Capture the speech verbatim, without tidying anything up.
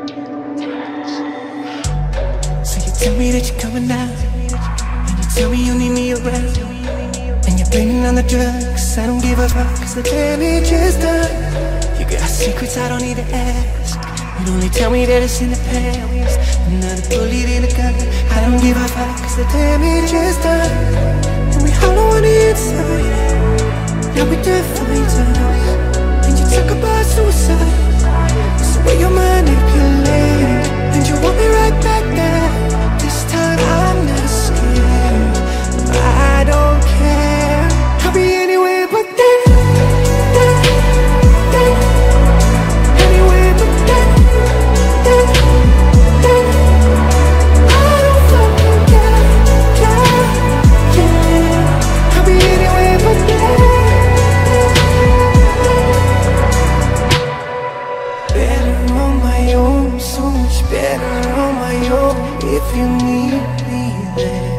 So you tell me that you're coming down, and you tell me you need me around, and you're blaming on the drugs. I don't give a fuck, cause the damage is done. You got secrets I don't need to ask. You'd only tell me that it's in the past. Another bullet in the gun. I don't give a fuck, cause the damage is done. And we hollow on the inside. Now we define time. And you talk about suicide. It's the way you're manipulated, and you want me right back there. This time I'm not scared. I don't care. I'll be anywhere but there. Anywhere but there. I don't fucking care, care, care. I'll be anywhere but there. Better on my own, so much better on my own. If you need me there.